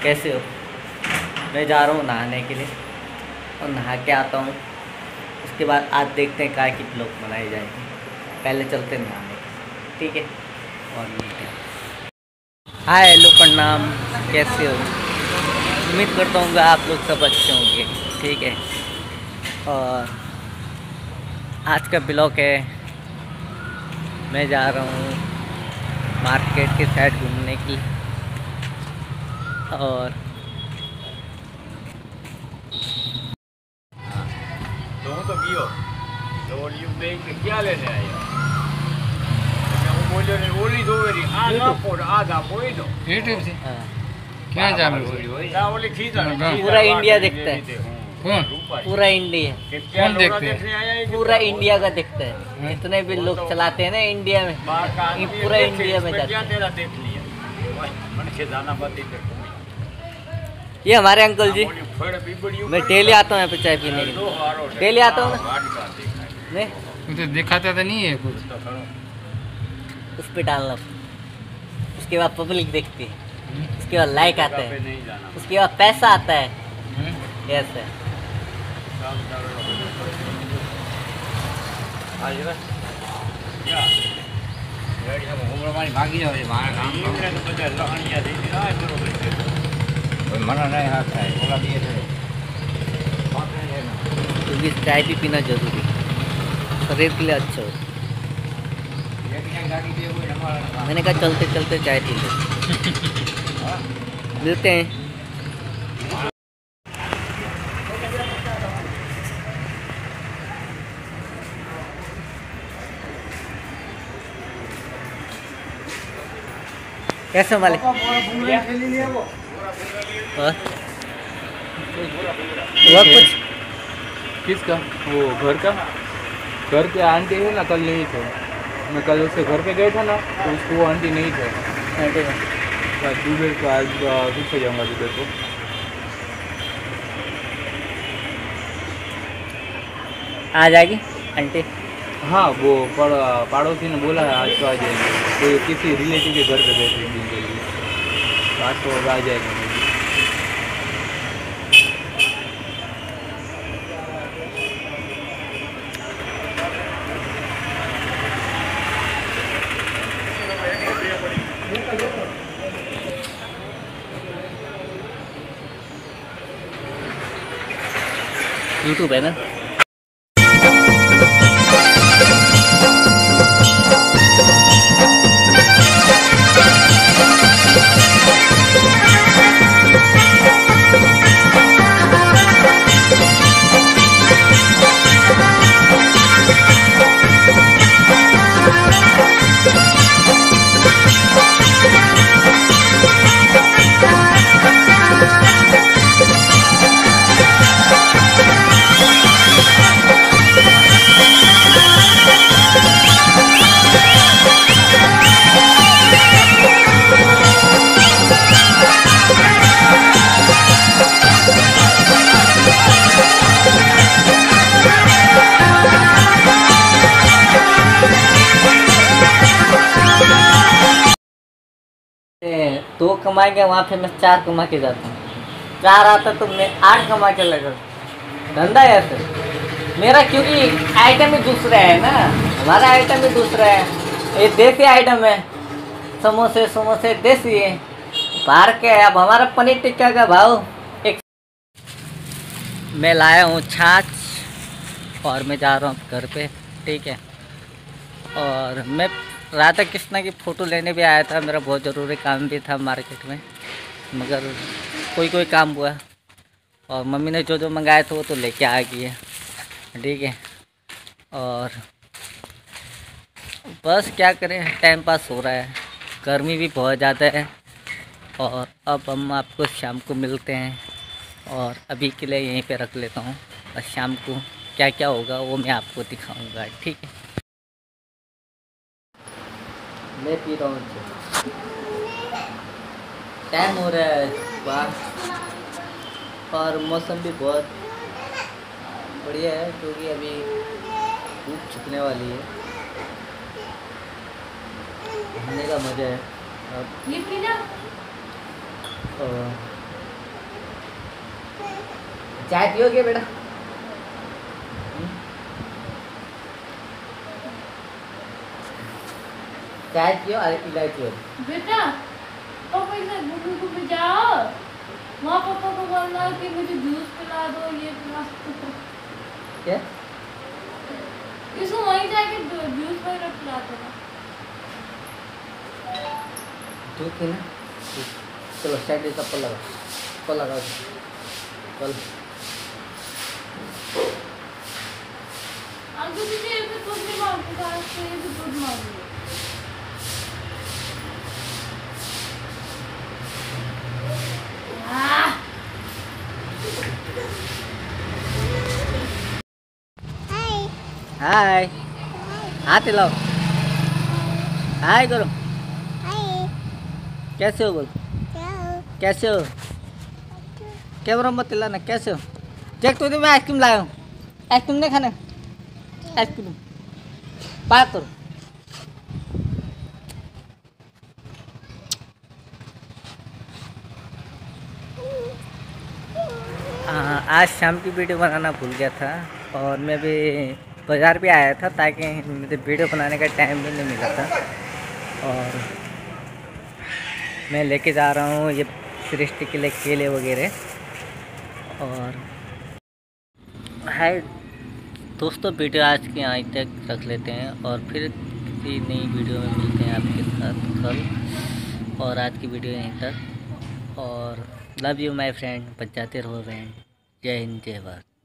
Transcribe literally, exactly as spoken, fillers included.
कैसे हो? मैं जा रहा हूँ नहाने के लिए और नहा के आता हूँ। उसके बाद आज देखते हैं काय की ब्लॉग बनाई जाएगी। पहले चलते हैं नहाने, ठीक है? और मिलते हैं। हाय हेलो प्रणाम, कैसे हो? उम्मीद करता हूँ आप लोग सब अच्छे होंगे, ठीक है? और आज का ब्लॉग है, मैं जा रहा हूँ मार्केट के साइड घूमने की। और तो હું તો ગયો તો ઓલી બે કે ક્યાં લેને આવ્યા હું બોલ્યો ને ઓલી દોરી આ ના પોડ આ દા પોઈનો यूट्यूब से हाँ, क्या जाम ના ઓલી ખીજા पूरा इंडिया दिखता है, कौन पूरा इंडिया, कौन देखते हैं? पूरा इंडिया का दिखता है। जितने भी लोग चलाते हैं ना इंडिया में, ये पूरा इंडिया में जाता है। तेरा देख लिया मन के जाना बात इधर ये हमारे अंकल जी, फड़ बीबड़ियों मैं डेली आता हूँ यहाँ पे चाय पीने के लिए। डेली आता हूँ ना मैं, वो तो दिखाता तो नहीं है कुछ। उस पर डालना, उसके बाद पब्लिक देखती है, उसके बाद लाइक आता है, नहीं जाना उसके बाद पैसा आता है। ऐसे आज बस क्या रेडी हम उमरमानी भागी जावे मारा काम इमरे तो બધા લહણિયા થઈ ગયા આ બરોબર છે ઓય મના નહીં હાથ થાય ઓલા બે છે क्योंकि चाय भी पीना जरूरी है, शरीर के लिए अच्छा हो। मैंने कहा चलते चलते चाय पी लो। मिलते हैं। कैसे मालिक? और हुआ कुछ? किसका? वो घर का? घर के आंटी है ना, कल नहीं थे। मैं कल उसके घर पे गया था ना, तो उसको वो आंटी नहीं थे। आंटी को आज दुबई को आज पीछे जाऊँगा दुबई को। आ जाएगी आंटी? हाँ, वो पड़ पड़ोसी ने बोला है आज तो आ जाएंगे। कोई किसी रिलेटिव के घर पे गए थे एक दिन के लिए, तो आज तो आ जाएंगे। यूट्यूब है ना? दो कमाएंगे वहाँ पे मैं चार कमा के जाता हूँ। चार आता तो मैं आठ कमा के लगा। धंधा है ऐसे मेरा, क्योंकि आइटम ही दूसरा है ना, हमारा आइटम ही दूसरा है। ये देसी आइटम है, समोसे समोसे देसी है, बाहर के है। अब हमारा पनीर टिक्का का भाव एक। मैं लाया हूँ छाछ और मैं जा रहा हूँ घर पे, ठीक है? और मैं राधा कृष्णा की फ़ोटो लेने भी आया था, मेरा बहुत ज़रूरी काम भी था मार्केट में, मगर कोई कोई काम हुआ। और मम्मी ने जो जो मंगाया था वो तो लेके आ गई है, ठीक है? और बस क्या करें, टाइम पास हो रहा है, गर्मी भी बहुत ज़्यादा है। और अब हम आपको शाम को मिलते हैं, और अभी के लिए यहीं पे रख लेता हूँ। और शाम को क्या क्या होगा वो मैं आपको दिखाऊँगा, ठीक है? मैं पी रहा हूँ, टाइम हो रहा है बाहर, और मौसम भी बहुत बढ़िया है, क्योंकि अभी धूप छिपने वाली है। घूमने का मज़ा है। अब चाय पियोगे बेटा? चाय पियो और इलायची हो। बेटा पापा इसे गुगू को बजाओ। माँ पापा को बोलना कि मुझे जूस पिला दो, ये पिला दो। क्या? इसको वहीं जाके जूस वगैरह पिला दो। ठीक है ना? चलो साइड से चप्पल लगा, चप्पल लगाओ, चल। आगे पीछे ये भी दूध नहीं मांगते, आज से ये भी दूध मांगते। हाय, हाथ हिलाओ, हाय करो। कैसे हो बोल? कैसे हो? कैमरा मत हिलाना। कैसे हो? देख तूने मैं आइसक्रीम लाया हूँ। आइसक्रीम नहीं खाना? आइसक्रीम बात करो। हाँ, आज शाम की वीडियो बनाना भूल गया था और मैं भी बाज़ार भी आया था ताकि मुझे वीडियो बनाने का टाइम भी नहीं मिला था। और मैं लेके जा रहा हूँ ये सृष्टि के लिए केले वगैरह। और हाय दोस्तों, वीडियो आज के यहाँ तक रख लेते हैं और फिर किसी नई वीडियो में मिलते हैं आपके साथ कल। और आज की वीडियो यहीं तक। और लव यू माय फ्रेंड, बच जाते रहो फ्रेंड। जय हिंद, जय भारत।